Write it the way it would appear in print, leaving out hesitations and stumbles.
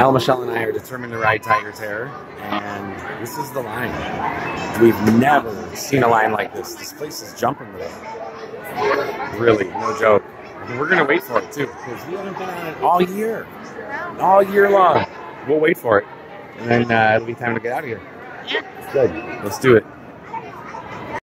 Al, Michelle, and I are determined to ride Tiger's Hair, and this is the line. We've never seen a line like this. This place is jumping today. Really, no joke. And we're gonna wait for it too, because we haven't been on it all year long. We'll wait for it, and then it'll be time to get out of here. Good. Let's do it.